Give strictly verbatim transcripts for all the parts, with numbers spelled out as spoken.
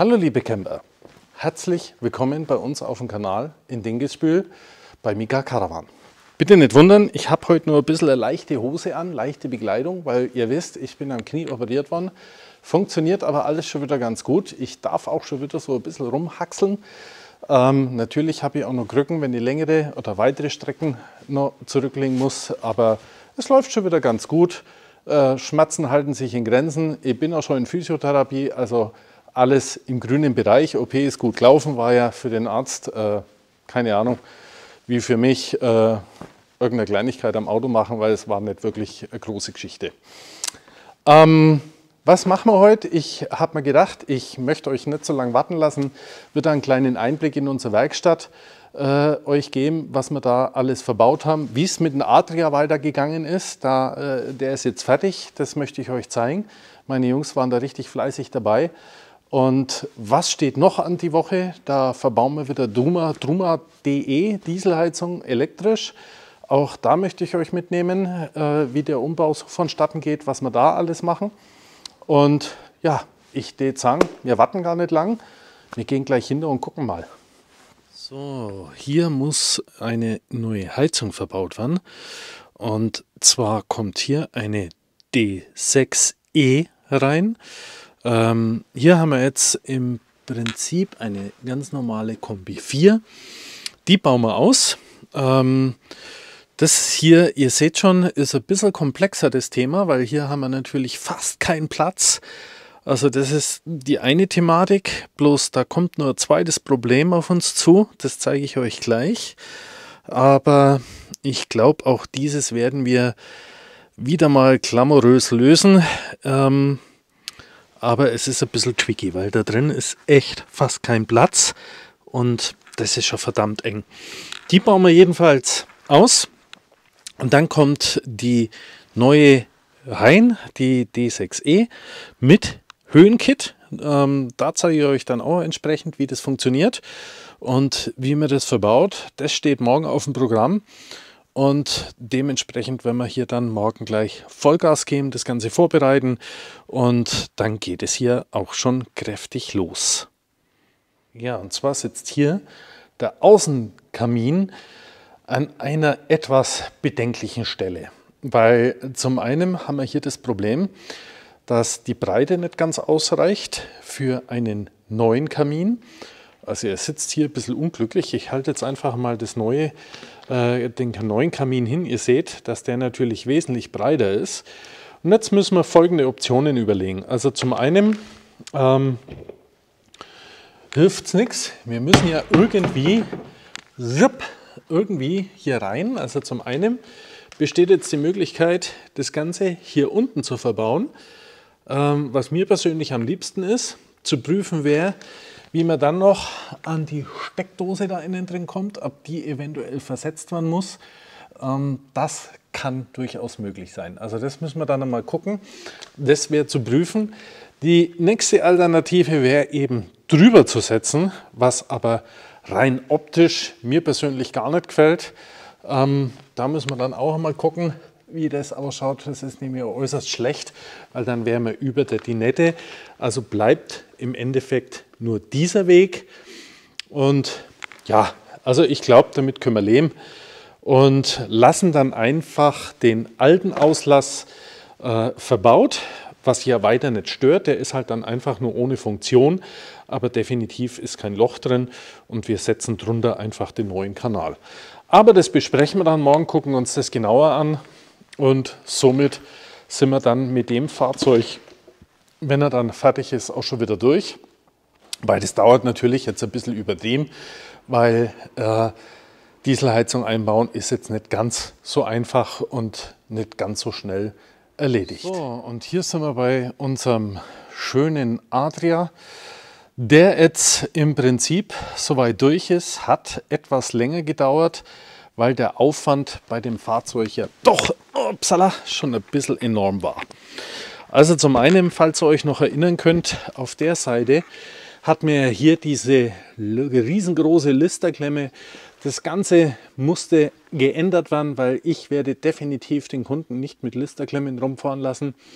Hallo liebe Camper, herzlich willkommen bei uns auf dem Kanal in Dingisbühl bei Mika Caravan. Bitte nicht wundern, ich habe heute nur ein bisschen eine leichte Hose an, leichte Bekleidung, weil ihr wisst, ich bin am Knie operiert worden. Funktioniert aber alles schon wieder ganz gut. Ich darf auch schon wieder so ein bisschen rumhaxeln. Ähm, natürlich habe ich auch noch Krücken, wenn ich längere oder weitere Strecken noch zurücklegen muss, aber es läuft schon wieder ganz gut. Äh, Schmerzen halten sich in Grenzen. Ich bin auch schon in Physiotherapie, also alles im grünen Bereich. O P ist gut gelaufen, war ja für den Arzt, äh, keine Ahnung, wie für mich äh, irgendeine Kleinigkeit am Auto machen, weil es war nicht wirklich eine große Geschichte. Ähm, was machen wir heute? Ich habe mir gedacht, ich möchte euch nicht so lange warten lassen, würde einen kleinen Einblick in unsere Werkstatt äh, euch geben, was wir da alles verbaut haben, wie es mit dem Adria weitergegangen ist. Da, äh, der ist jetzt fertig, das möchte ich euch zeigen. Meine Jungs waren da richtig fleißig dabei. Und was steht noch an die Woche? Da verbauen wir wieder Druma, Druma punkt de Dieselheizung elektrisch. Auch da möchte ich euch mitnehmen, äh, wie der Umbau so vonstatten geht, was wir da alles machen. Und ja, ich würde sagen, wir warten gar nicht lang. Wir gehen gleich hinter und gucken mal. So, hier muss eine neue Heizung verbaut werden. Und zwar kommt hier eine D sechs E rein. Ähm, hier haben wir jetzt im Prinzip eine ganz normale Kombi vier. Die bauen wir aus. Ähm, das hier, ihr seht schon, ist ein bisschen komplexer das Thema, weil hier haben wir natürlich fast keinen Platz. Also das ist die eine Thematik, bloß da kommt nur ein zweites Problem auf uns zu. Das zeige ich euch gleich. Aber ich glaube, auch dieses werden wir wieder mal glamourös lösen. Ähm, Aber es ist ein bisschen tricky, weil da drin ist echt fast kein Platz und das ist schon verdammt eng. Die bauen wir jedenfalls aus und dann kommt die neue rein, die D sechs E mit Höhenkit. Ähm, da zeige ich euch dann auch entsprechend, wie das funktioniert und wie man das verbaut. Das steht morgen auf dem Programm. Und dementsprechend werden wir hier dann morgen gleich Vollgas geben, das Ganze vorbereiten und dann geht es hier auch schon kräftig los. Ja, und zwar sitzt hier der Außenkamin an einer etwas bedenklichen Stelle. Weil zum einen haben wir hier das Problem, dass die Breite nicht ganz ausreicht für einen neuen Kamin. Also er sitzt hier ein bisschen unglücklich. Ich halte jetzt einfach mal das neue, äh, den neuen Kamin hin. Ihr seht, dass der natürlich wesentlich breiter ist. Und jetzt müssen wir folgende Optionen überlegen. Also zum einen ähm, hilft es nichts. Wir müssen ja irgendwie, zip, irgendwie hier rein. Also zum einen besteht jetzt die Möglichkeit, das Ganze hier unten zu verbauen. Ähm, was mir persönlich am liebsten ist, zu prüfen wäre, wie man dann noch an die Steckdose da innen drin kommt, ob die eventuell versetzt werden muss. Ähm, das kann durchaus möglich sein. Also das müssen wir dann einmal gucken. Das wäre zu prüfen. Die nächste Alternative wäre eben drüber zu setzen, was aber rein optisch mir persönlich gar nicht gefällt. Ähm, da müssen wir dann auch einmal gucken, wie das ausschaut. Das ist nämlich äußerst schlecht, weil dann wären wir über der Dinette. Also bleibt im Endeffekt nur dieser Weg. Und ja, also ich glaube, damit können wir leben und lassen dann einfach den alten Auslass äh, verbaut, was ja weiter nicht stört. Der ist halt dann einfach nur ohne Funktion, aber definitiv ist kein Loch drin und wir setzen drunter einfach den neuen Kanal. Aber das besprechen wir dann morgen, gucken uns das genauer an. Und somit sind wir dann mit dem Fahrzeug, wenn er dann fertig ist, auch schon wieder durch. Weil das dauert natürlich jetzt ein bisschen übertrieben, weil äh, Dieselheizung einbauen ist jetzt nicht ganz so einfach und nicht ganz so schnell erledigt. So, und hier sind wir bei unserem schönen Adria, der jetzt im Prinzip soweit durch ist, hat etwas länger gedauert, weil der Aufwand bei dem Fahrzeug ja doch upsala, schon ein bisschen enorm war. Also zum einen, falls ihr euch noch erinnern könnt, auf der Seite hat mir hier diese riesengroße Listerklemme. Das Ganze musste geändert werden, weil ich werde definitiv den Kunden nicht mit Listerklemmen rumfahren lassen.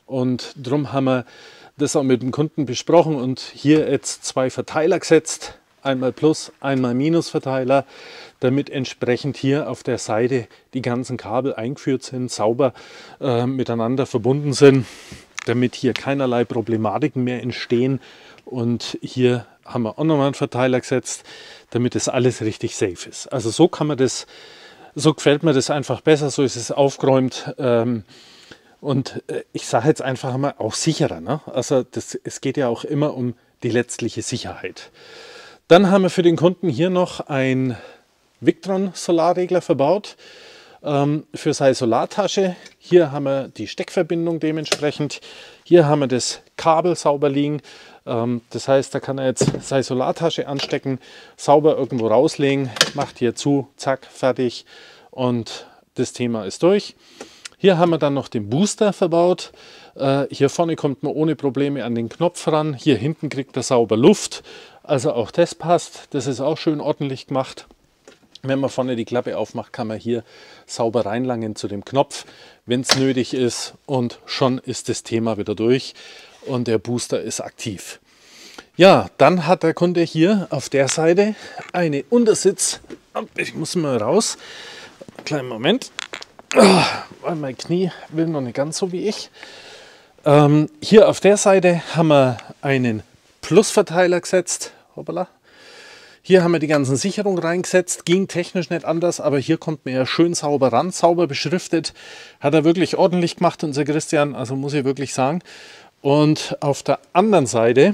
Und darum haben wir das auch mit dem Kunden besprochen und hier jetzt zwei Verteiler gesetzt. Einmal Plus, einmal Minus-Verteiler, damit entsprechend hier auf der Seite die ganzen Kabel eingeführt sind, sauber äh, miteinander verbunden sind, damit hier keinerlei Problematiken mehr entstehen. Und hier haben wir auch nochmal einen Verteiler gesetzt, damit das alles richtig safe ist. Also so kann man das, so gefällt mir das einfach besser, so ist es aufgeräumt. Ähm, und äh, ich sage jetzt einfach mal auch sicherer. Ne? Also das, es geht ja auch immer um die letztliche Sicherheit. Dann haben wir für den Kunden hier noch ein Victron Solarregler verbaut ähm, für seine Solartasche. Hier haben wir die Steckverbindung dementsprechend. Hier haben wir das Kabel sauber liegen. Ähm, das heißt, da kann er jetzt seine Solartasche anstecken, sauber irgendwo rauslegen, macht hier zu, zack, fertig und das Thema ist durch. Hier haben wir dann noch den Booster verbaut. Äh, hier vorne kommt man ohne Probleme an den Knopf ran. Hier hinten kriegt er sauber Luft. Also auch das passt. Das ist auch schön ordentlich gemacht. Wenn man vorne die Klappe aufmacht, kann man hier sauber reinlangen zu dem Knopf, wenn es nötig ist. Und schon ist das Thema wieder durch und der Booster ist aktiv. Ja, dann hat der Kunde hier auf der Seite eine Untersitz. Ich muss mal raus. Kleinen Moment. Weil mein Knie will noch nicht ganz so wie ich. Ähm, hier auf der Seite haben wir einen Plusverteiler gesetzt. Hoppala. Hier haben wir die ganzen Sicherungen reingesetzt. Ging technisch nicht anders, aber hier kommt man ja schön sauber ran, sauber beschriftet. Hat er wirklich ordentlich gemacht, unser Christian, also muss ich wirklich sagen. Und auf der anderen Seite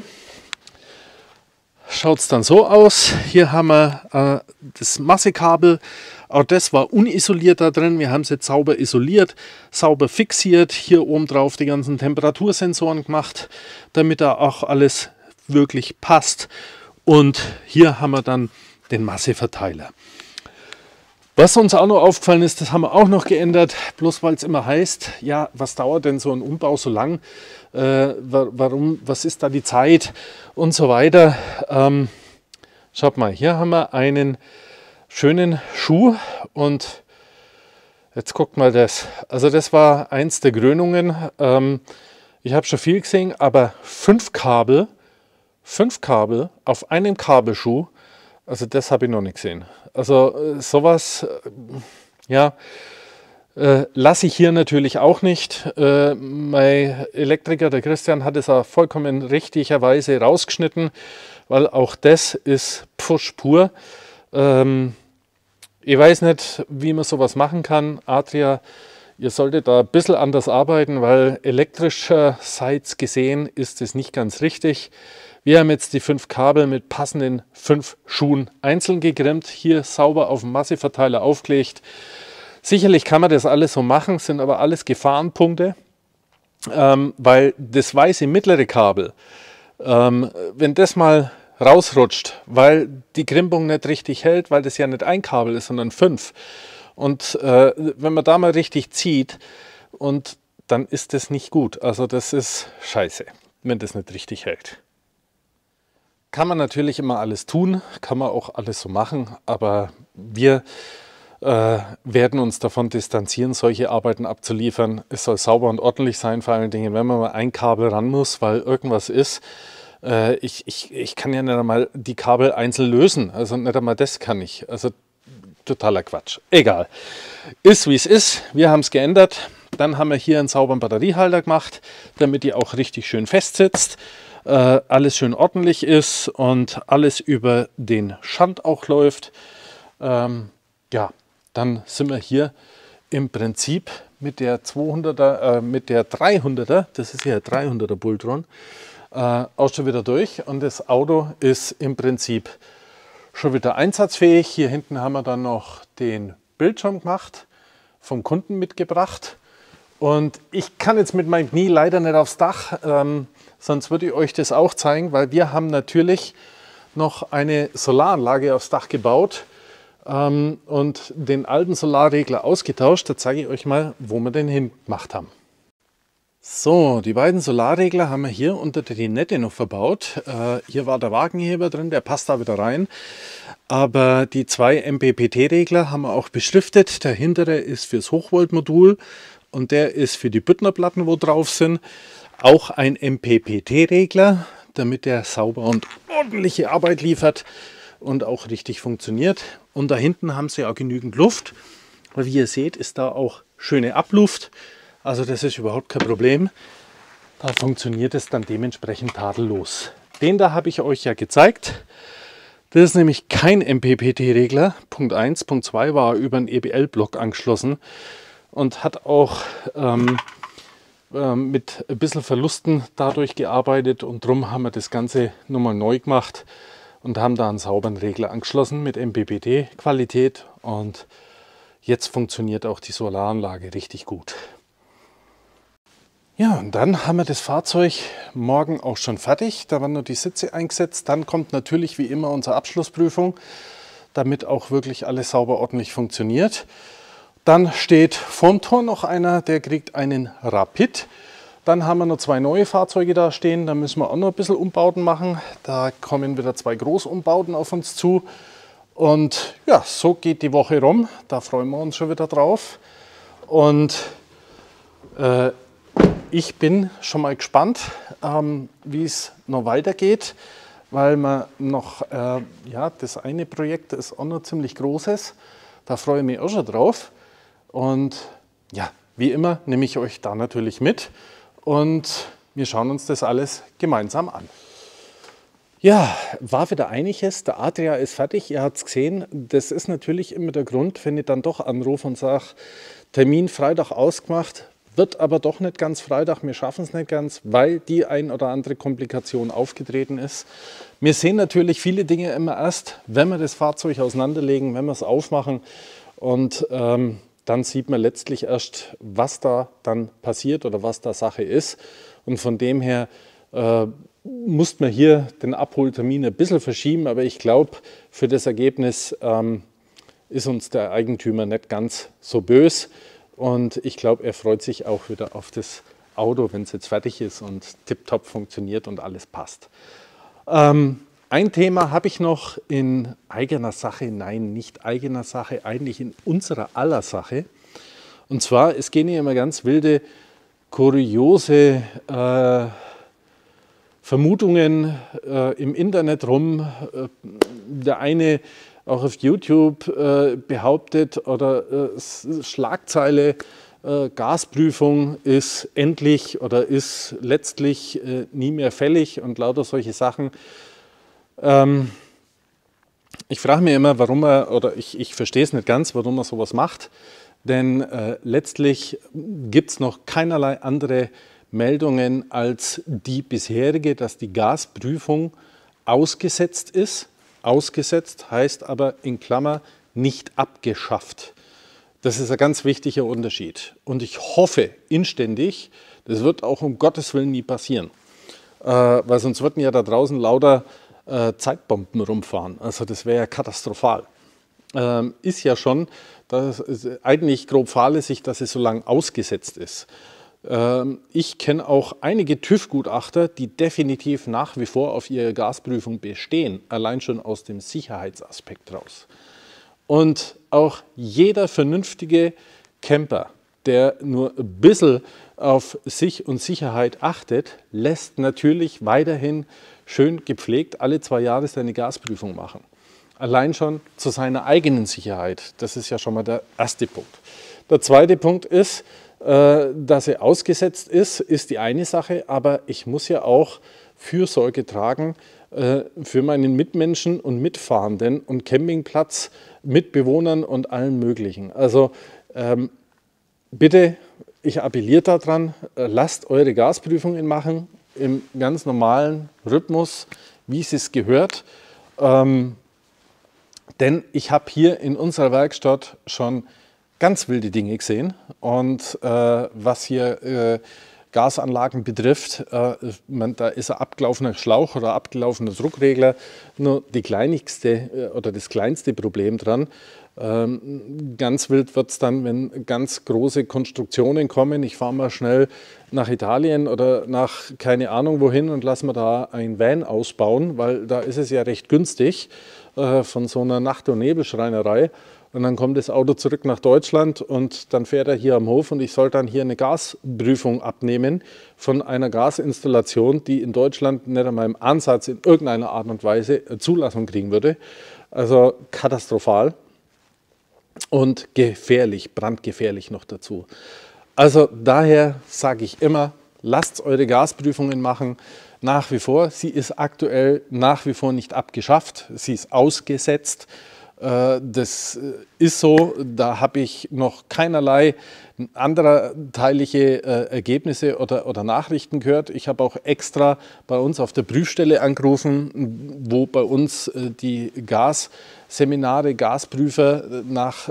schaut es dann so aus. Hier haben wir äh, das Massekabel. Auch das war unisoliert da drin. Wir haben es jetzt sauber isoliert, sauber fixiert. Hier oben drauf die ganzen Temperatursensoren gemacht, damit da auch alles wirklich passt. Und hier haben wir dann den Masseverteiler. Was uns auch noch aufgefallen ist, das haben wir auch noch geändert, bloß weil es immer heißt, ja, was dauert denn so ein Umbau so lang? Äh, warum, was ist da die Zeit und so weiter. Ähm, schaut mal, hier haben wir einen schönen Schuh und jetzt guckt mal das. Also das war eins der Krönungen. Ähm, ich habe schon viel gesehen, aber fünf Kabel, fünf Kabel auf einem Kabelschuh, also das habe ich noch nicht gesehen. Also sowas, äh, ja, äh, lasse ich hier natürlich auch nicht. Äh, mein Elektriker, der Christian, hat es auch vollkommen richtigerweise rausgeschnitten, weil auch das ist Pfusch pur. Ähm, ich weiß nicht, wie man sowas machen kann. Adria, ihr solltet da ein bisschen anders arbeiten, weil elektrischerseits gesehen ist es nicht ganz richtig. Wir haben jetzt die fünf Kabel mit passenden fünf Schuhen einzeln gegrimmt, hier sauber auf dem Masseverteiler aufgelegt. Sicherlich kann man das alles so machen, sind aber alles Gefahrenpunkte, ähm, weil das weiße mittlere Kabel, ähm, wenn das mal rausrutscht, weil die Krimpung nicht richtig hält, weil das ja nicht ein Kabel ist, sondern fünf. Und äh, wenn man da mal richtig zieht, und dann ist das nicht gut. Also das ist scheiße, wenn das nicht richtig hält. Kann man natürlich immer alles tun, kann man auch alles so machen, aber wir äh, werden uns davon distanzieren, solche Arbeiten abzuliefern. Es soll sauber und ordentlich sein, vor allen Dingen, wenn man mal ein Kabel ran muss, weil irgendwas ist. Äh, ich, ich, ich kann ja nicht einmal die Kabel einzeln lösen, also nicht einmal das kann ich. Also totaler Quatsch. Egal. Ist wie es ist, wir haben es geändert. Dann haben wir hier einen sauberen Batteriehalter gemacht, damit die auch richtig schön fest sitzt. Äh, alles schön ordentlich ist und alles über den Schand auch läuft. Ähm, ja, dann sind wir hier im Prinzip mit der zweihunderter, äh, mit der dreihunderter, das ist ja ein dreihunderter Bultron, äh, auch schon wieder durch. Und das Auto ist im Prinzip schon wieder einsatzfähig. Hier hinten haben wir dann noch den Bildschirm gemacht, vom Kunden mitgebracht. Und ich kann jetzt mit meinem Knie leider nicht aufs Dach, ähm, sonst würde ich euch das auch zeigen, weil wir haben natürlich noch eine Solaranlage aufs Dach gebaut ähm, und den alten Solarregler ausgetauscht. Da zeige ich euch mal, wo wir den hingemacht haben. So, die beiden Solarregler haben wir hier unter der Dinette noch verbaut. Äh, hier war der Wagenheber drin, der passt da wieder rein. Aber die zwei M P P T-Regler haben wir auch beschriftet. Der hintere ist fürs Hochvoltmodul und der ist für die Büttnerplatten, wo drauf sind, auch ein M P P T-Regler, damit der sauber und ordentliche Arbeit liefert und auch richtig funktioniert. Und da hinten haben sie auch genügend Luft, weil wie ihr seht, ist da auch schöne Abluft. Also das ist überhaupt kein Problem. Da funktioniert es dann dementsprechend tadellos. Den da habe ich euch ja gezeigt. Das ist nämlich kein M P P T-Regler. Punkt eins. Punkt zwei war über einen E B L-Block angeschlossen und hat auch ähm, ähm, mit ein bisschen Verlusten dadurch gearbeitet. Und darum haben wir das Ganze nochmal neu gemacht und haben da einen sauberen Regler angeschlossen mit M P P T-Qualität. Und jetzt funktioniert auch die Solaranlage richtig gut. Ja, und dann haben wir das Fahrzeug morgen auch schon fertig. Da werden nur die Sitze eingesetzt. Dann kommt natürlich wie immer unsere Abschlussprüfung, damit auch wirklich alles sauber ordentlich funktioniert. Dann steht vorm Tor noch einer, der kriegt einen Rapid. Dann haben wir noch zwei neue Fahrzeuge da stehen. Da müssen wir auch noch ein bisschen Umbauten machen. Da kommen wieder zwei Großumbauten auf uns zu. Und ja, so geht die Woche rum. Da freuen wir uns schon wieder drauf. Und äh, ich bin schon mal gespannt, ähm, wie es noch weitergeht, weil man noch, äh, ja, das eine Projekt ist auch noch ziemlich großes. Da freue ich mich auch schon drauf. Und ja, wie immer nehme ich euch da natürlich mit und wir schauen uns das alles gemeinsam an. Ja, war wieder einiges. Der Adria ist fertig, ihr habt es gesehen. Das ist natürlich immer der Grund, wenn ich dann doch anrufe und sage, Termin Freitag ausgemacht. Wird aber doch nicht ganz Freitag, wir schaffen es nicht ganz, weil die ein oder andere Komplikation aufgetreten ist. Wir sehen natürlich viele Dinge immer erst, wenn wir das Fahrzeug auseinanderlegen, wenn wir es aufmachen und ähm, dann sieht man letztlich erst, was da dann passiert oder was da Sache ist. Und von dem her äh, muss man hier den Abholtermin ein bisschen verschieben, aber ich glaube, für das Ergebnis ähm, ist uns der Eigentümer nicht ganz so böse. Und ich glaube, er freut sich auch wieder auf das Auto, wenn es jetzt fertig ist und tipptopp funktioniert und alles passt. Ähm, ein Thema habe ich noch in eigener Sache, nein, nicht eigener Sache, eigentlich in unserer aller Sache. Und zwar, es gehen hier immer ganz wilde, kuriose äh, Vermutungen äh, im Internet rum. Äh, der eine auch auf YouTube äh, behauptet oder äh, Schlagzeile, äh, Gasprüfung ist endlich oder ist letztlich äh, nie mehr fällig und lauter solche Sachen. Ähm, ich frage mich immer, warum er, oder ich, ich verstehe es nicht ganz, warum er sowas macht, denn äh, letztlich gibt es noch keinerlei andere Meldungen als die bisherige, dass die Gasprüfung ausgesetzt ist. Ausgesetzt heißt aber in Klammer nicht abgeschafft. Das ist ein ganz wichtiger Unterschied. Und ich hoffe inständig, das wird auch um Gottes Willen nie passieren. Äh, weil sonst würden ja da draußen lauter äh, Zeitbomben rumfahren. Also das wäre ja katastrophal. Ähm, ist ja schon, das ist eigentlich grob fahrlässig, dass es so lange ausgesetzt ist. Ich kenne auch einige TÜV-Gutachter, die definitiv nach wie vor auf ihre Gasprüfung bestehen, allein schon aus dem Sicherheitsaspekt raus. Und auch jeder vernünftige Camper, der nur ein bisschen auf sich und Sicherheit achtet, lässt natürlich weiterhin schön gepflegt alle zwei Jahre seine Gasprüfung machen. Allein schon zu seiner eigenen Sicherheit. Das ist ja schon mal der erste Punkt. Der zweite Punkt ist, dass er ausgesetzt ist, ist die eine Sache, aber ich muss ja auch Fürsorge tragen äh, für meinen Mitmenschen und Mitfahrenden und Campingplatz, Mitbewohnern und allen möglichen. Also ähm, bitte, ich appelliere daran, äh, lasst eure Gasprüfungen machen im ganz normalen Rhythmus, wie es es gehört. Ähm, denn ich habe hier in unserer Werkstatt schon ganz wilde Dinge gesehen und äh, was hier äh, Gasanlagen betrifft, äh, man, da ist ein abgelaufener Schlauch oder abgelaufener Druckregler nur die kleinigste äh, oder das kleinste Problem dran. Ähm, ganz wild wird es dann, wenn ganz große Konstruktionen kommen. Ich fahre mal schnell nach Italien oder nach keine Ahnung wohin und lasse mir da ein Van ausbauen, weil da ist es ja recht günstig äh, von so einer Nacht- und Nebelschreinerei. Und dann kommt das Auto zurück nach Deutschland und dann fährt er hier am Hof und ich soll dann hier eine Gasprüfung abnehmen von einer Gasinstallation, die in Deutschland nicht einmal im Ansatz in irgendeiner Art und Weise Zulassung kriegen würde. Also katastrophal und gefährlich, brandgefährlich noch dazu. Also daher sage ich immer, lasst eure Gasprüfungen machen. Nach wie vor, sie ist aktuell nach wie vor nicht abgeschafft, sie ist ausgesetzt. Das ist so, da habe ich noch keinerlei anderteilige Ergebnisse oder, oder Nachrichten gehört. Ich habe auch extra bei uns auf der Prüfstelle angerufen, wo bei uns die Gasseminare, Gasprüfer nach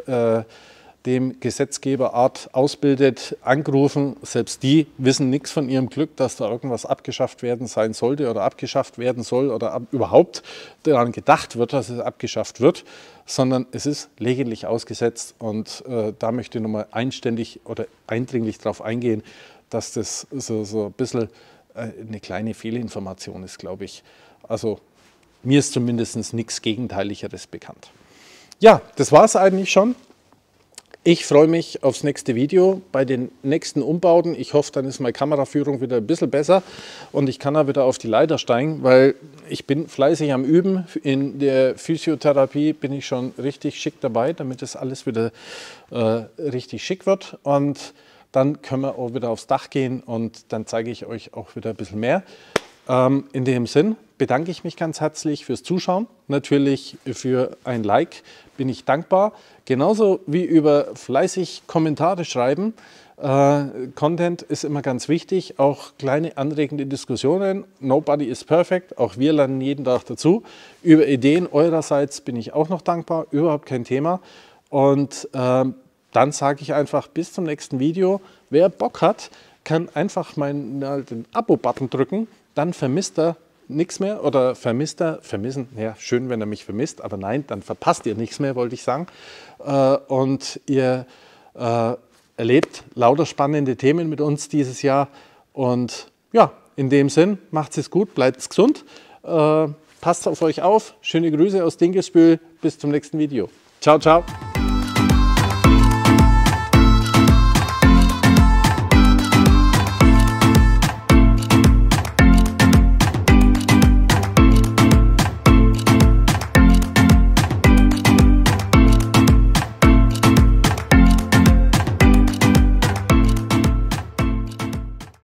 dem Gesetzgeberart ausbildet, angerufen. Selbst die wissen nichts von ihrem Glück, dass da irgendwas abgeschafft werden sein sollte oder abgeschafft werden soll oder ab, überhaupt daran gedacht wird, dass es abgeschafft wird, sondern es ist lediglich ausgesetzt. Und äh, da möchte ich nochmal einständig oder eindringlich darauf eingehen, dass das so, so ein bisschen äh, eine kleine Fehlinformation ist, glaube ich. Also mir ist zumindest nichts Gegenteiligeres bekannt. Ja, das war es eigentlich schon. Ich freue mich aufs nächste Video bei den nächsten Umbauten. Ich hoffe, dann ist meine Kameraführung wieder ein bisschen besser und ich kann da wieder auf die Leiter steigen, weil ich bin fleißig am Üben. In der Physiotherapie bin ich schon richtig schick dabei, damit das alles wieder äh, richtig schick wird. Und dann können wir auch wieder aufs Dach gehen und dann zeige ich euch auch wieder ein bisschen mehr. Ähm, in dem Sinn bedanke ich mich ganz herzlich fürs Zuschauen. Natürlich für ein Like bin ich dankbar. Genauso wie über fleißig Kommentare schreiben. Äh, Content ist immer ganz wichtig, auch kleine anregende Diskussionen. Nobody is perfect, auch wir lernen jeden Tag dazu. Über Ideen eurerseits bin ich auch noch dankbar, überhaupt kein Thema. Und äh, dann sage ich einfach bis zum nächsten Video. Wer Bock hat, kann einfach meinen äh, den Abo-Button drücken, dann vermisst er nichts mehr oder vermisst er, vermissen, ja schön, wenn er mich vermisst, aber nein, dann verpasst ihr nichts mehr, wollte ich sagen. Äh, und ihr äh, erlebt lauter spannende Themen mit uns dieses Jahr und ja, in dem Sinn, macht es gut, bleibt gesund, äh, passt auf euch auf, schöne Grüße aus Dinkelsbühl, bis zum nächsten Video. Ciao, ciao.